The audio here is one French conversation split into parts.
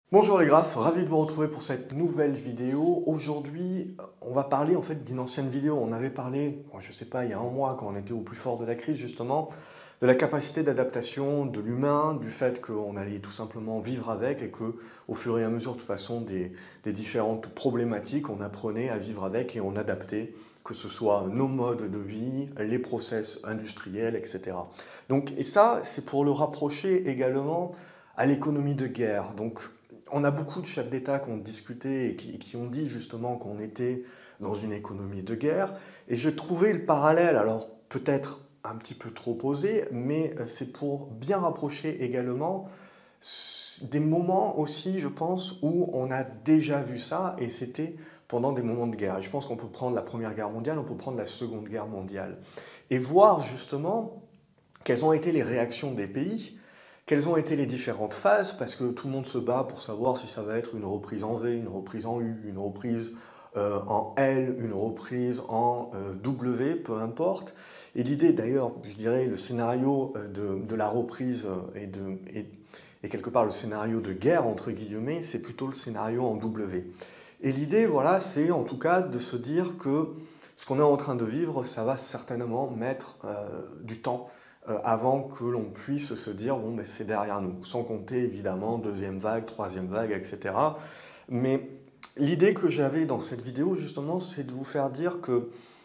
Bonjour les graphes, ravi de vous retrouver pour cette nouvelle vidéo. Aujourd'hui, on va parler en fait d'une ancienne vidéo. On avait parlé, je sais pas, il y a un mois quand on était au plus fort de la crise justement, de la capacité d'adaptation de l'humain, du fait qu'on allait tout simplement vivre avec et que au fur et à mesure de toute façon des différentes problématiques, on apprenait à vivre avec et on adaptait, que ce soit nos modes de vie, les process industriels, etc. Donc, et ça, c'est pour le rapprocher également à l'économie de guerre. Donc, on a beaucoup de chefs d'État qui ont discuté et qui ont dit justement qu'on était dans une économie de guerre. Et je trouvais le parallèle, alors peut-être un petit peu trop posé, mais c'est pour bien rapprocher également des moments aussi, je pense, où on a déjà vu ça, et c'était pendant des moments de guerre. Et je pense qu'on peut prendre la Première Guerre mondiale, on peut prendre la Seconde Guerre mondiale, et voir justement quelles ont été les réactions des pays. Quelles ont été les différentes phases? Parce que tout le monde se bat pour savoir si ça va être une reprise en V, une reprise en U, une reprise en L, une reprise en W, peu importe. Et l'idée d'ailleurs, je dirais, le scénario de la reprise et quelque part le scénario de guerre, entre guillemets, c'est plutôt le scénario en W. Et l'idée, voilà, c'est en tout cas de se dire que ce qu'on est en train de vivre, ça va certainement mettre du temps avant que l'on puisse se dire bon, mais c'est derrière nous, sans compter évidemment deuxième vague, troisième vague, etc. Mais l'idée que j'avais dans cette vidéo justement, c'est de vous faire dire que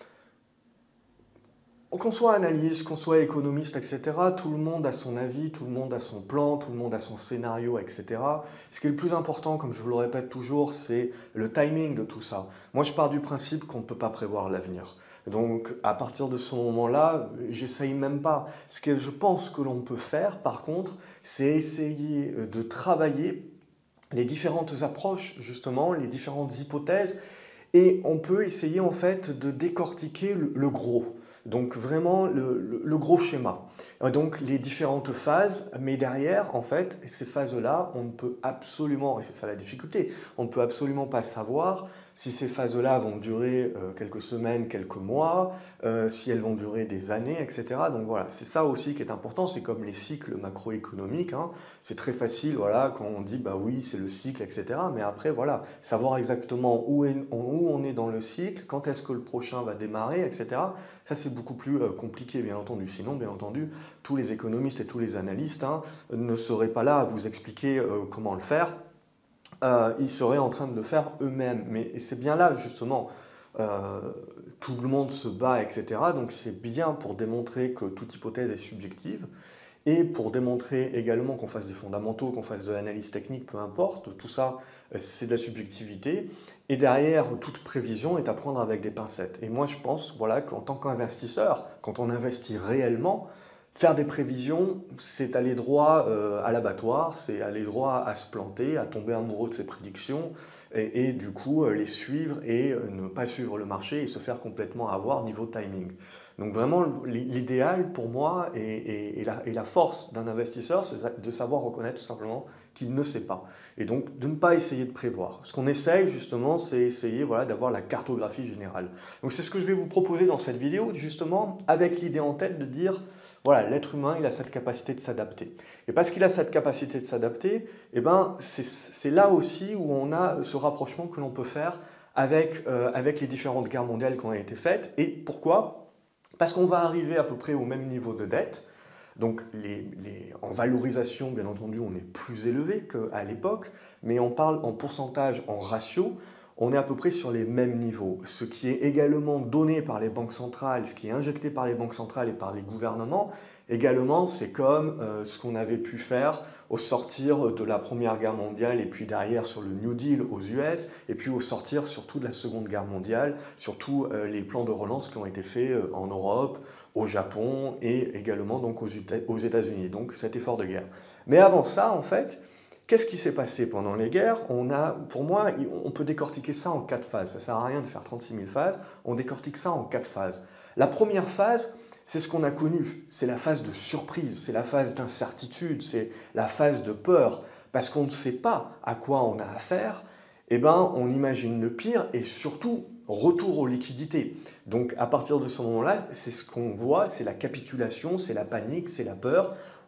qu'on soit analyste, qu'on soit économiste, etc., tout le monde a son avis, tout le monde a son plan, tout le monde a son scénario, etc. Ce qui est le plus important, comme je vous le répète toujours, c'est le timing de tout ça. Moi, je pars du principe qu'on ne peut pas prévoir l'avenir. Donc, à partir de ce moment-là, j'essaye même pas. Ce que je pense que l'on peut faire, par contre, c'est essayer de travailler les différentes approches, justement, les différentes hypothèses, et on peut essayer en fait de décortiquer le gros. Donc vraiment le gros schéma. Donc les différentes phases, mais derrière, en fait, ces phases-là, on ne peut absolument, et c'est ça la difficulté, on ne peut absolument pas savoir si ces phases-là vont durer quelques semaines, quelques mois, si elles vont durer des années, etc. Donc voilà, c'est ça aussi qui est important, c'est comme les cycles macroéconomiques, hein. C'est très facile, voilà, quand on dit, bah oui, c'est le cycle, etc. Mais après, voilà, savoir exactement où on est dans le cycle, quand est-ce que le prochain va démarrer, etc. Ça, c'est beaucoup plus compliqué, bien entendu. Sinon, bien entendu, tous les économistes et tous les analystes ne seraient pas là à vous expliquer comment le faire. Ils seraient en train de le faire eux-mêmes. Mais c'est bien là, justement, euh, tout le monde se bat, etc. Donc c'est bien pour démontrer que toute hypothèse est subjective. Et pour démontrer également qu'on fasse des fondamentaux, qu'on fasse de l'analyse technique, peu importe, tout ça, c'est de la subjectivité. Et derrière, toute prévision est à prendre avec des pincettes. Et moi, je pense voilà, qu'en tant qu'investisseur, quand on investit réellement, faire des prévisions, c'est aller droit à l'abattoir, c'est aller droit à se planter, à tomber amoureux de ses prédictions, et du coup les suivre et ne pas suivre le marché et se faire complètement avoir niveau timing. Donc vraiment, l'idéal pour moi et la force d'un investisseur, c'est de savoir reconnaître tout simplement qu'il ne sait pas. Et donc de ne pas essayer de prévoir. Ce qu'on essaye justement, c'est essayer voilà, d'avoir la cartographie générale. Donc c'est ce que je vais vous proposer dans cette vidéo, justement, avec l'idée en tête de dire, voilà, l'être humain, il a cette capacité de s'adapter. Et parce qu'il a cette capacité de s'adapter, eh ben, c'est là aussi où on a ce rapprochement que l'on peut faire avec les différentes guerres mondiales qui ont été faites. Et pourquoi? Parce qu'on va arriver à peu près au même niveau de dette. Donc en valorisation, bien entendu, on est plus élevé qu'à l'époque, mais on parle en pourcentage, en ratio, on est à peu près sur les mêmes niveaux. Ce qui est également donné par les banques centrales, ce qui est injecté par les banques centrales et par les gouvernements, également, c'est comme ce qu'on avait pu faire au sortir de la Première Guerre mondiale et puis derrière sur le New Deal aux US et puis au sortir surtout de la Seconde Guerre mondiale, surtout les plans de relance qui ont été faits en Europe, au Japon et également donc aux États-Unis, donc cet effort de guerre. Mais avant ça, en fait, qu'est-ce qui s'est passé pendant les guerres? Pour moi, on peut décortiquer ça en 4 phases. Ça ne sert à rien de faire 36 000 phases, on décortique ça en 4 phases. La première phase, c'est ce qu'on a connu, c'est la phase de surprise, c'est la phase d'incertitude, c'est la phase de peur, parce qu'on ne sait pas à quoi on a affaire, eh ben, on imagine le pire et surtout retour aux liquidités. Donc à partir de ce moment-là, c'est ce qu'on voit, c'est la capitulation, c'est la panique, c'est la peur.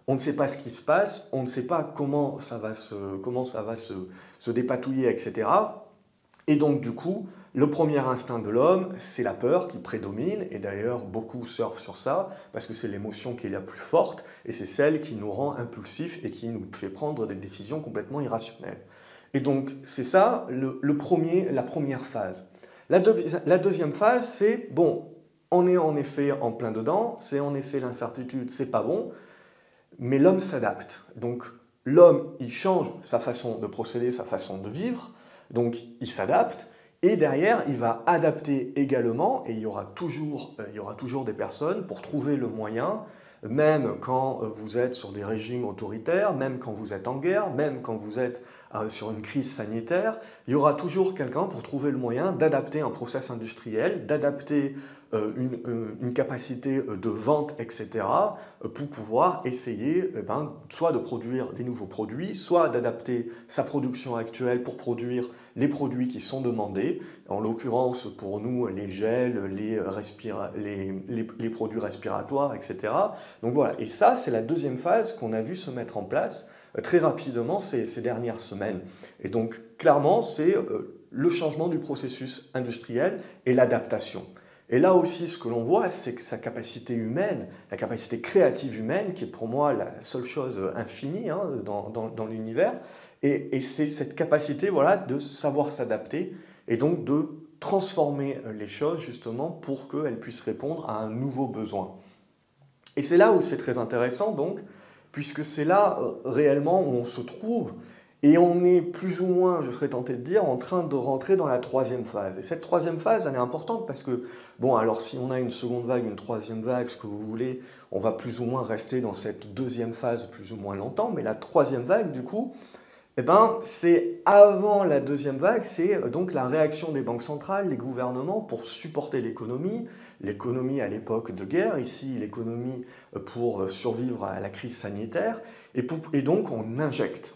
on ne sait pas ce qui se passe, on ne sait pas comment ça va se dépatouiller, etc. Et donc du coup, le premier instinct de l'homme, c'est la peur qui prédomine, et d'ailleurs beaucoup surfent sur ça, parce que c'est l'émotion qui est la plus forte, et c'est celle qui nous rend impulsifs et qui nous fait prendre des décisions complètement irrationnelles. Et donc c'est ça la première phase. La deuxième phase, c'est, bon, on est en effet en plein dedans, c'est en effet l'incertitude, c'est pas bon, mais l'homme s'adapte. Donc l'homme, il change sa façon de procéder, sa façon de vivre, donc il s'adapte, et derrière, il va adapter également, et il y aura toujours des personnes pour trouver le moyen, même quand vous êtes sur des régimes autoritaires, même quand vous êtes en guerre, même quand vous êtes sur une crise sanitaire, il y aura toujours quelqu'un pour trouver le moyen d'adapter un process industriel, d'adapter une capacité de vente, etc., pour pouvoir essayer soit de produire des nouveaux produits, soit d'adapter sa production actuelle pour produire les produits qui sont demandés, en l'occurrence pour nous les gels, les produits respiratoires, etc. Donc voilà, et ça c'est la deuxième phase qu'on a vu se mettre en place très rapidement ces dernières semaines. Et donc clairement c'est le changement du processus industriel et l'adaptation. Et là aussi, ce que l'on voit, c'est que sa capacité humaine, la capacité créative humaine, qui est pour moi la seule chose infinie dans l'univers, et c'est cette capacité voilà, de savoir s'adapter et donc de transformer les choses justement pour qu'elles puissent répondre à un nouveau besoin. Et c'est là où c'est très intéressant donc, puisque c'est là réellement où on se trouve. Et on est plus ou moins, je serais tenté de dire, en train de rentrer dans la troisième phase. Et cette troisième phase, elle est importante parce que, bon, alors si on a une seconde vague, une troisième vague, ce que vous voulez, on va plus ou moins rester dans cette deuxième phase plus ou moins longtemps. Mais la troisième vague, du coup, eh ben, c'est avant la deuxième vague, c'est donc la réaction des banques centrales, des gouvernements pour supporter l'économie à l'époque de guerre, ici l'économie pour survivre à la crise sanitaire, et donc on injecte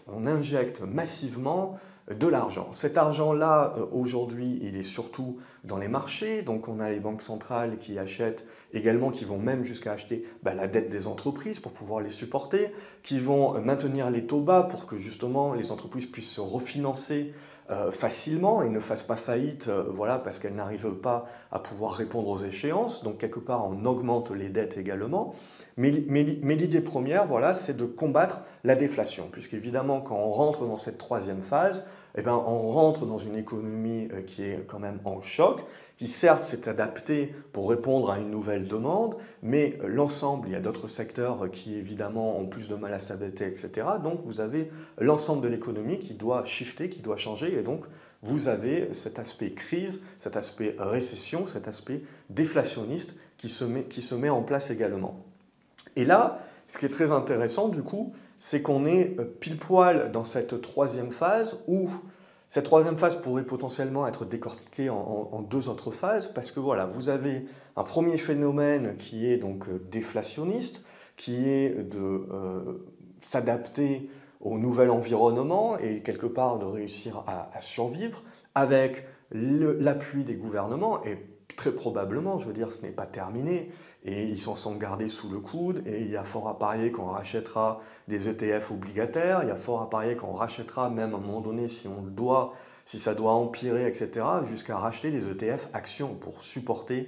massivement de l'argent. Cet argent-là, aujourd'hui, il est surtout dans les marchés, donc on a les banques centrales qui achètent également, qui vont même jusqu'à acheter la dette des entreprises pour pouvoir les supporter, qui vont maintenir les taux bas pour que justement les entreprises puissent se refinancer facilement et ne fassent pas faillite voilà, parce qu'elles n'arrivent pas à pouvoir répondre aux échéances. Donc quelque part, on augmente les dettes également. Mais l'idée première, voilà, c'est de combattre la déflation, puisqu'évidemment, quand on rentre dans cette troisième phase, eh ben, on rentre dans une économie qui est quand même en choc, qui certes s'est adaptée pour répondre à une nouvelle demande, mais l'ensemble, il y a d'autres secteurs qui évidemment ont plus de mal à s'adapter, etc. Donc vous avez l'ensemble de l'économie qui doit shifter, qui doit changer, et donc vous avez cet aspect crise, cet aspect récession, cet aspect déflationniste qui se met en place également. Et là, ce qui est très intéressant du coup, c'est qu'on est pile poil dans cette troisième phase où cette troisième phase pourrait potentiellement être décortiquée en deux autres phases parce que voilà, vous avez un premier phénomène qui est donc déflationniste, qui est de s'adapter au nouvel environnement et quelque part de réussir à survivre avec l'appui des gouvernements et très probablement, je veux dire, ce n'est pas terminé et ils s'en sont gardés sous le coude et il y a fort à parier qu'on rachètera des ETF obligataires, il y a fort à parier qu'on rachètera même à un moment donné si ça doit empirer, etc., jusqu'à racheter des ETF actions pour supporter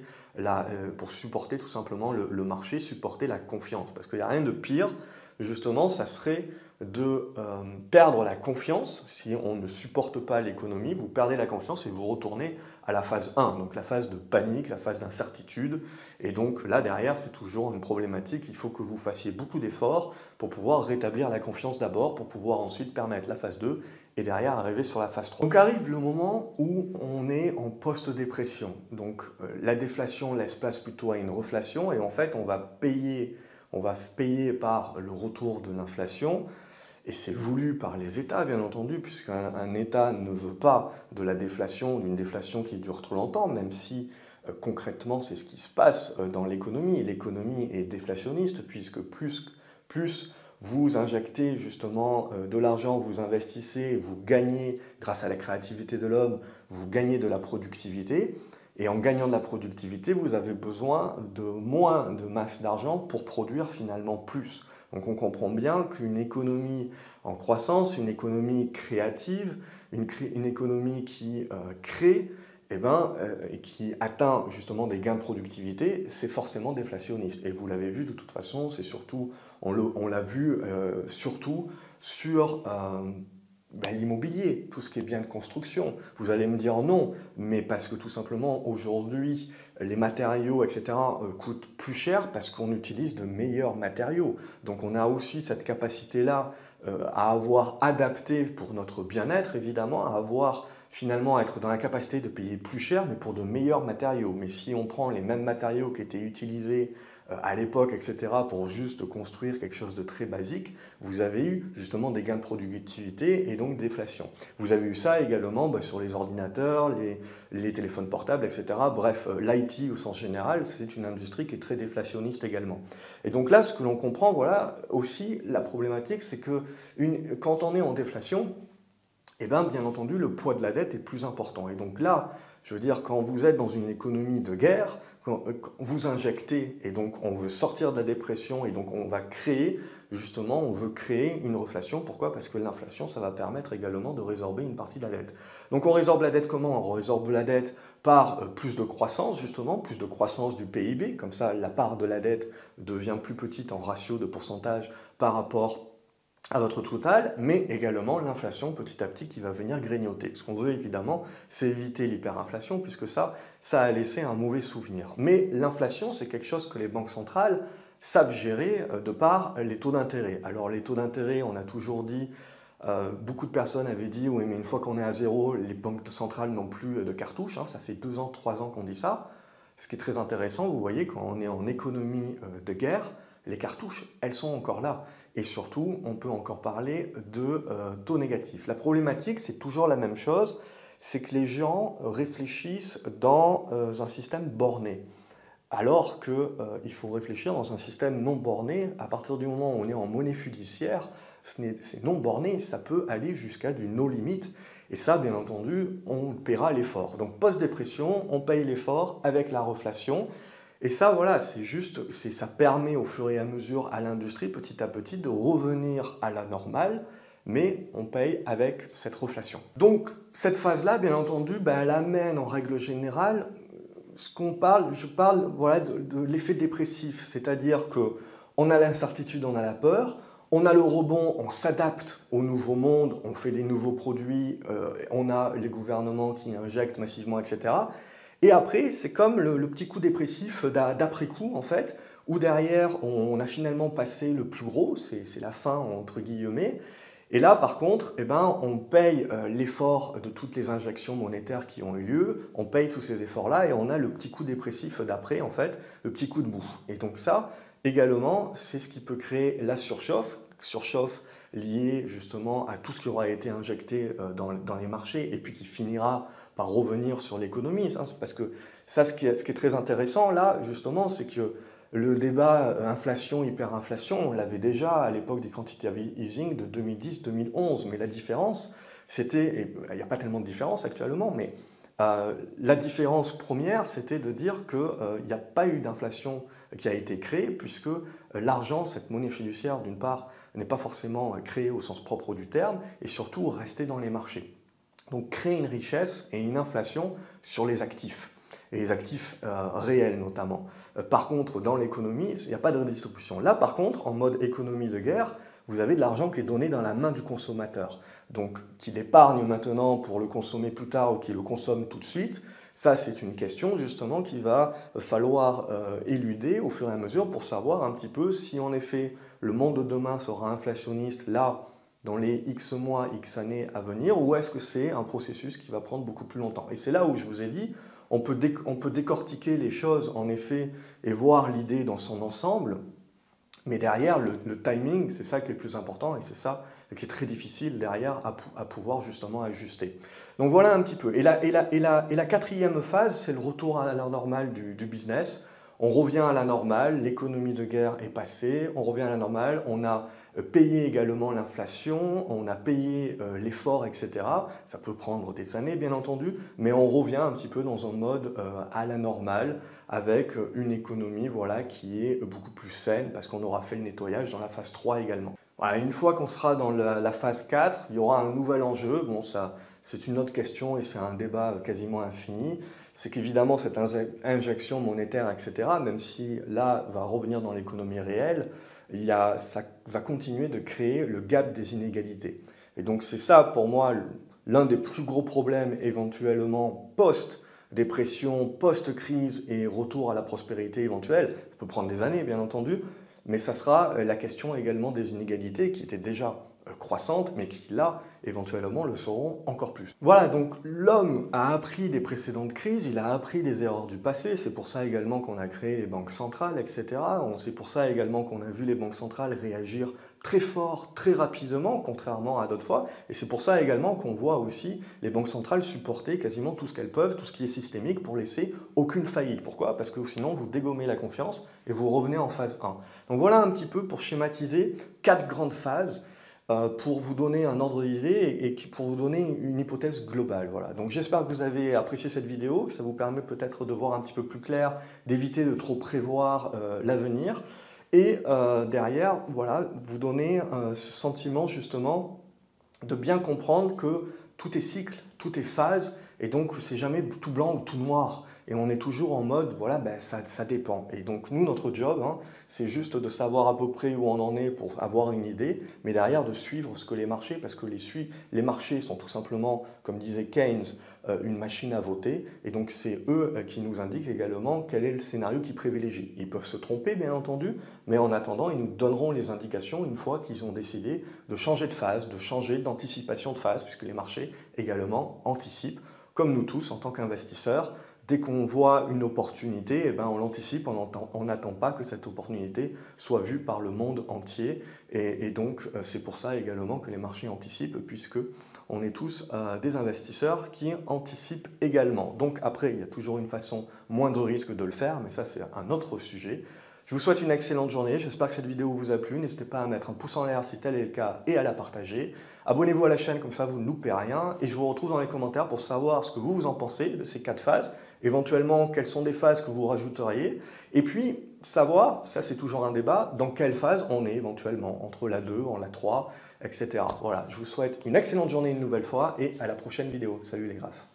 tout simplement le marché, supporter la confiance. Parce qu'il n'y a rien de pire, justement, ça serait de perdre la confiance. Si on ne supporte pas l'économie, vous perdez la confiance et vous retournez à la phase 1, donc la phase de panique, la phase d'incertitude. Et donc là, derrière, c'est toujours une problématique. Il faut que vous fassiez beaucoup d'efforts pour pouvoir rétablir la confiance d'abord, pour pouvoir ensuite permettre la phase 2 et derrière arriver sur la phase 3. Donc arrive le moment où on est en post-dépression. Donc la déflation laisse place plutôt à une reflation et en fait, on va payer par le retour de l'inflation. Et c'est voulu par les États, bien entendu, puisqu'un État ne veut pas de la déflation, d'une déflation qui dure trop longtemps, même si concrètement c'est ce qui se passe dans l'économie. L'économie est déflationniste, puisque plus vous injectez justement de l'argent, vous investissez, vous gagnez, grâce à la créativité de l'homme, vous gagnez de la productivité. Et en gagnant de la productivité, vous avez besoin de moins de masse d'argent pour produire finalement plus. Donc on comprend bien qu'une économie en croissance, une économie créative, une économie qui crée, et qui atteint justement des gains de productivité, c'est forcément déflationniste. Et vous l'avez vu de toute façon, c'est surtout, on l'a vu surtout sur l'immobilier, tout ce qui est bien de construction. Vous allez me dire non, mais parce que tout simplement aujourd'hui, les matériaux, etc., coûtent plus cher parce qu'on utilise de meilleurs matériaux. Donc on a aussi cette capacité-là à avoir adapté pour notre bien-être, évidemment, à avoir finalement être dans la capacité de payer plus cher, mais pour de meilleurs matériaux. Mais si on prend les mêmes matériaux qui étaient utilisés à l'époque, etc., pour juste construire quelque chose de très basique, vous avez eu justement des gains de productivité et donc déflation. Vous avez eu ça également sur les ordinateurs, les téléphones portables, etc. Bref, l'IT au sens général, c'est une industrie qui est très déflationniste également. Et donc là, ce que l'on comprend, voilà, aussi, la problématique, c'est que quand on est en déflation, bien entendu, le poids de la dette est plus important. Et donc là, je veux dire, quand vous êtes dans une économie de guerre, quand vous injectez, et donc on veut sortir de la dépression, et donc on va créer, justement, on veut créer une reflation. Pourquoi? Parce que l'inflation, ça va permettre également de résorber une partie de la dette. Donc on résorbe la dette comment? On résorbe la dette par plus de croissance, justement, plus de croissance du PIB. Comme ça, la part de la dette devient plus petite en ratio de pourcentage par rapport à votre total, mais également l'inflation petit à petit qui va venir grignoter. Ce qu'on veut évidemment, c'est éviter l'hyperinflation, puisque ça a laissé un mauvais souvenir. Mais l'inflation, c'est quelque chose que les banques centrales savent gérer de par les taux d'intérêt. Alors les taux d'intérêt, on a toujours dit, beaucoup de personnes avaient dit, oui mais une fois qu'on est à zéro, les banques centrales n'ont plus de cartouches, ça fait 2 ans, 3 ans qu'on dit ça. Ce qui est très intéressant, vous voyez, quand on est en économie de guerre, les cartouches, elles sont encore là. Et surtout, on peut encore parler de taux négatifs. La problématique, c'est toujours la même chose, c'est que les gens réfléchissent dans un système borné. Alors qu'il faut réfléchir dans un système non borné. À partir du moment où on est en monnaie fiduciaire, c'est non borné, ça peut aller jusqu'à du no limit. Et ça, bien entendu, on paiera l'effort. Donc post-dépression, on paye l'effort avec la reflation. Et ça, voilà, ça permet au fur et à mesure à l'industrie, petit à petit, de revenir à la normale, mais on paye avec cette reflation. Donc, cette phase-là, bien entendu, elle amène en règle générale, je parle voilà, de l'effet dépressif, c'est-à-dire qu'on a l'incertitude, on a la peur, on a le rebond, on s'adapte au nouveau monde, on fait des nouveaux produits, on a les gouvernements qui injectent massivement, etc. Et après, c'est comme le petit coup dépressif d'après-coup, en fait, où derrière, on a finalement passé le plus gros, c'est la fin, entre guillemets. Et là, par contre, on paye l'effort de toutes les injections monétaires qui ont eu lieu, on paye tous ces efforts-là, et on a le petit coup dépressif d'après, en fait, le petit coup de boue. Et donc ça, également, c'est ce qui peut créer la surchauffe liée justement à tout ce qui aura été injecté dans les marchés, et puis qui finira par revenir sur l'économie. Parce que ça, ce qui est très intéressant là, justement, c'est que le débat inflation, hyperinflation, on l'avait déjà à l'époque des quantitative easing de 2010-2011. Mais la différence, et il n'y a pas tellement de différence actuellement, mais la différence première, c'était de dire qu'il n'y a pas eu d'inflation qui a été créée, puisque l'argent, cette monnaie fiduciaire, d'une part, n'est pas forcément créée au sens propre du terme, et surtout rester dans les marchés. Donc créer une richesse et une inflation sur les actifs, et les actifs réels notamment. Par contre, dans l'économie, il n'y a pas de redistribution. Là, par contre, en mode économie de guerre, vous avez de l'argent qui est donné dans la main du consommateur. Donc, qu'il épargne maintenant pour le consommer plus tard ou qu'il le consomme tout de suite, ça, c'est une question justement qu'il va falloir éluder au fur et à mesure pour savoir un petit peu si en effet le monde de demain sera inflationniste là, dans les X mois, X années à venir, ou est-ce que c'est un processus qui va prendre beaucoup plus longtemps? Et c'est là où je vous ai dit, on peut décortiquer les choses en effet et voir l'idée dans son ensemble, mais derrière, le timing, c'est ça qui est le plus important et c'est ça qui est très difficile derrière à pouvoir justement ajuster. Donc voilà un petit peu. Et la quatrième phase, c'est le retour à la normale du business. On revient à la normale, l'économie de guerre est passée, on revient à la normale, on a payé également l'inflation, on a payé l'effort, etc. Ça peut prendre des années, bien entendu, mais on revient un petit peu dans un mode à la normale, avec une économie voilà, qui est beaucoup plus saine, parce qu'on aura fait le nettoyage dans la phase 3 également. Voilà, une fois qu'on sera dans la phase 4, il y aura un nouvel enjeu. Bon, ça, c'est une autre question et c'est un débat quasiment infini. C'est qu'évidemment, cette injection monétaire, etc., même si là, va revenir dans l'économie réelle, ça va continuer de créer le gap des inégalités. Et donc, c'est ça, pour moi, l'un des plus gros problèmes éventuellement post-dépression, post-crise et retour à la prospérité éventuelle. Ça peut prendre des années, bien entendu. Mais ça sera la question également des inégalités qui étaient déjà croissantes, mais qui là, éventuellement, le seront encore plus. Voilà, donc l'homme a appris des précédentes crises, il a appris des erreurs du passé, c'est pour ça également qu'on a créé les banques centrales, etc. C'est pour ça également qu'on a vu les banques centrales réagir très fort, très rapidement, contrairement à d'autres fois, et c'est pour ça également qu'on voit aussi les banques centrales supporter quasiment tout ce qu'elles peuvent, tout ce qui est systémique, pour laisser aucune faillite. Pourquoi? Parce que sinon, vous dégommez la confiance et vous revenez en phase 1. Donc voilà un petit peu pour schématiser 4 grandes phases pour vous donner un ordre d'idée et pour vous donner une hypothèse globale. Voilà. Donc j'espère que vous avez apprécié cette vidéo, que ça vous permet peut-être de voir un petit peu plus clair, d'éviter de trop prévoir l'avenir. Et derrière, voilà, vous donner ce sentiment justement de bien comprendre que tout est cycle, tout est phase, et donc c'est jamais tout blanc ou tout noir. Et on est toujours en mode, voilà, ben, ça dépend. Et donc nous, notre job, hein, c'est juste de savoir à peu près où on en est pour avoir une idée, mais derrière de suivre ce que les marchés, parce que les marchés sont tout simplement, comme disait Keynes, une machine à voter, et donc c'est eux qui nous indiquent également quel est le scénario qui privilégie. Ils peuvent se tromper, bien entendu, mais en attendant, ils nous donneront les indications une fois qu'ils ont décidé de changer de phase, de changer d'anticipation de phase, puisque les marchés également anticipent, comme nous tous en tant qu'investisseurs. Dès qu'on voit une opportunité, eh ben on l'anticipe, on n'attend pas que cette opportunité soit vue par le monde entier. Et donc, c'est pour ça également que les marchés anticipent, puisque on est tous des investisseurs qui anticipent également. Donc après, il y a toujours une façon moins de risque de le faire, mais ça c'est un autre sujet. Je vous souhaite une excellente journée, j'espère que cette vidéo vous a plu. N'hésitez pas à mettre un pouce en l'air si tel est le cas et à la partager. Abonnez-vous à la chaîne, comme ça vous ne loupez rien. Et je vous retrouve dans les commentaires pour savoir ce que vous en pensez de ces 4 phases. Éventuellement, quelles sont des phases que vous rajouteriez. Et puis, savoir, ça c'est toujours un débat, dans quelle phase on est éventuellement, entre la 2, en la 3, etc. Voilà, je vous souhaite une excellente journée une nouvelle fois et à la prochaine vidéo. Salut les graphes.